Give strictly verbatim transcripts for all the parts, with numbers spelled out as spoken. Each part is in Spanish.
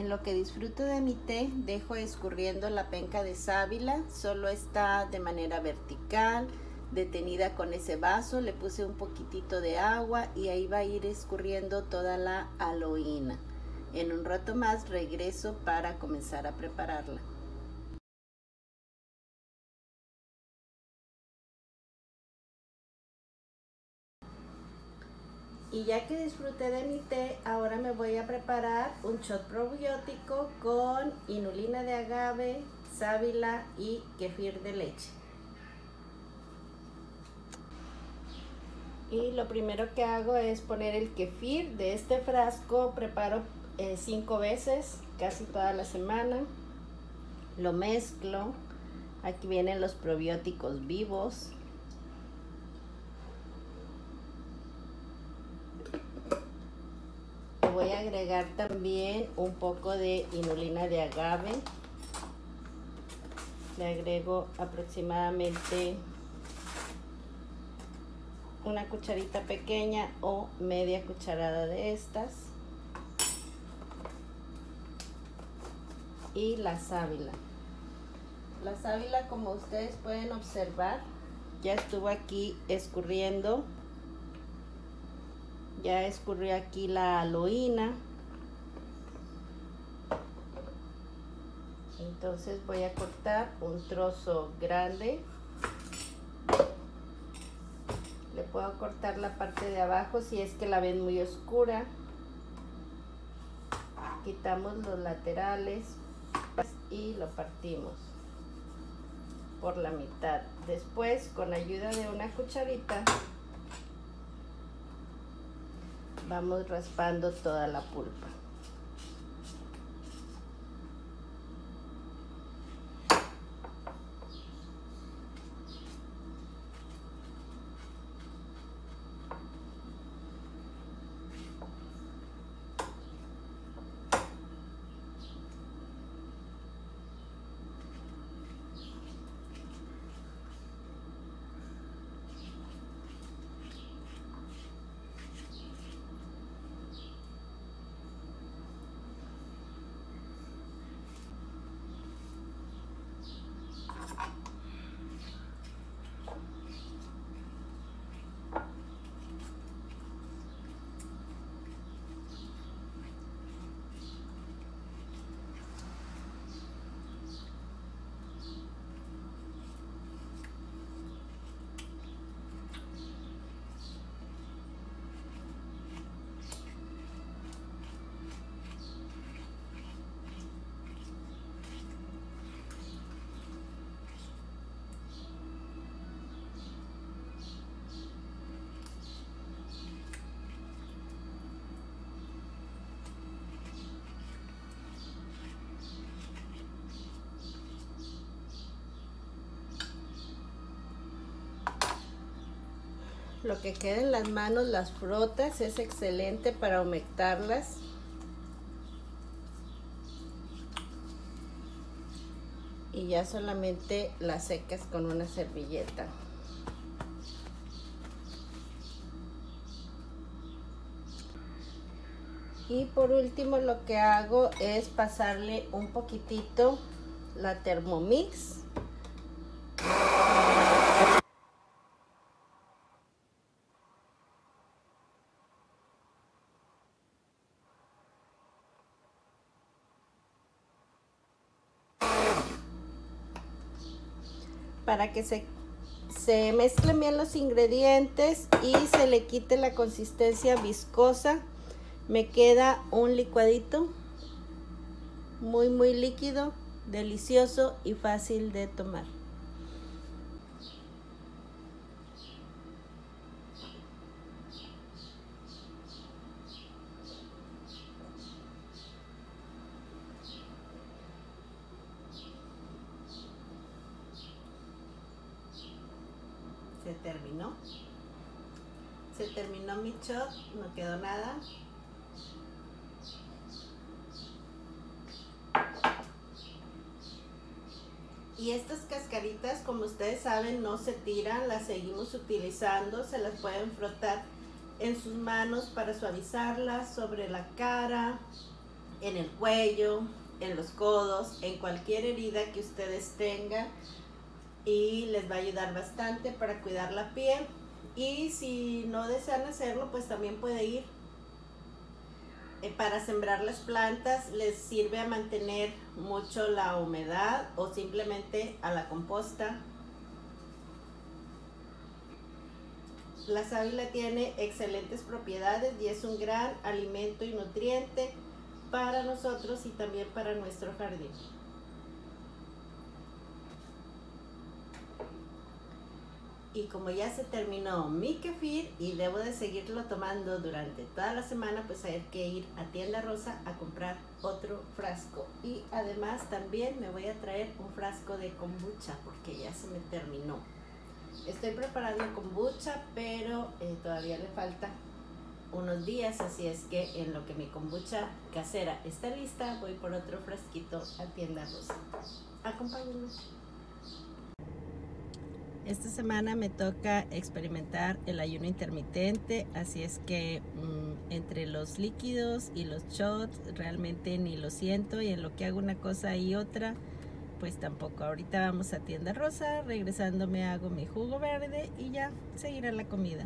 En lo que disfruto de mi té, dejo escurriendo la penca de sábila. Solo está de manera vertical, detenida con ese vaso. Le puse un poquitito de agua y ahí va a ir escurriendo toda la aloína. En un rato más regreso para comenzar a prepararla. Y ya que disfruté de mi té, ahora me voy a preparar un shot probiótico con inulina de agave, sábila y kefir de leche. Y lo primero que hago es poner el kefir. De este frasco preparo eh, cinco veces, casi toda la semana. Lo mezclo. Aquí vienen los probióticos vivos. Voy a agregar también un poco de inulina de agave. Le agrego aproximadamente una cucharita pequeña o media cucharada de estas. Y la sábila. La sábila, como ustedes pueden observar, ya estuvo aquí escurriendo. Ya escurrió aquí la aloína. Entonces voy a cortar un trozo grande. Le puedo cortar la parte de abajo si es que la ven muy oscura. Quitamos los laterales y lo partimos por la mitad. Después, con ayuda de una cucharita, vamos raspando toda la pulpa. Lo que queda en las manos las frotas, es excelente para humectarlas. Y ya solamente las secas con una servilleta. Y por último lo que hago es pasarle un poquitito la Thermomix. Para que se, se mezclen bien los ingredientes y se le quite la consistencia viscosa. Me queda un licuadito muy muy líquido, delicioso y fácil de tomar. Se terminó. Se terminó mi shot, no quedó nada. Y estas cascaritas, como ustedes saben, no se tiran, las seguimos utilizando. Se las pueden frotar en sus manos para suavizarlas, sobre la cara, en el cuello, en los codos, en cualquier herida que ustedes tengan, y les va a ayudar bastante para cuidar la piel. Y si no desean hacerlo, pues también puede ir eh, para sembrar las plantas. Les sirve a mantener mucho la humedad, o simplemente a la composta. La sábila tiene excelentes propiedades y es un gran alimento y nutriente para nosotros y también para nuestro jardín. Y como ya se terminó mi kefir y debo de seguirlo tomando durante toda la semana, pues hay que ir a Tienda Rosa a comprar otro frasco. Y además también me voy a traer un frasco de kombucha porque ya se me terminó. Estoy preparando kombucha, pero eh, todavía le falta unos días, así es que en lo que mi kombucha casera está lista, voy por otro frasquito a Tienda Rosa. Acompáñenme. Esta semana me toca experimentar el ayuno intermitente, así es que mmm, entre los líquidos y los shots realmente ni lo siento, y en lo que hago una cosa y otra, pues tampoco. Ahorita vamos a Tienda Rosa, regresando me hago mi jugo verde y ya seguirá la comida.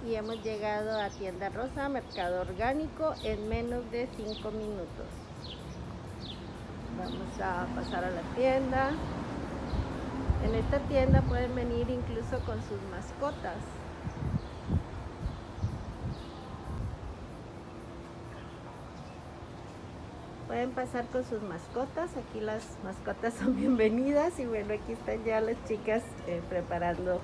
y hemos llegado a Tienda Rosa, Mercado Orgánico, en menos de cinco minutos. Vamos a pasar a la tienda. En esta tienda pueden venir incluso con sus mascotas. Pueden pasar con sus mascotas, aquí las mascotas son bienvenidas y bueno, aquí están ya las chicas eh, preparando.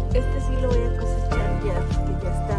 Este sí lo voy a cosechar ya, que ya está